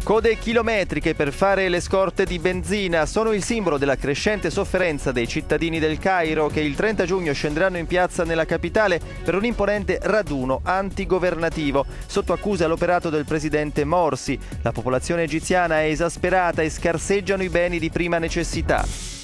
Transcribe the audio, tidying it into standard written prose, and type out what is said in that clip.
Code chilometriche per fare le scorte di benzina sono il simbolo della crescente sofferenza dei cittadini del Cairo che il 30 giugno scenderanno in piazza nella capitale per un imponente raduno antigovernativo. Sotto accusa l'operato del presidente Morsi. La popolazione egiziana è esasperata e scarseggiano i beni di prima necessità.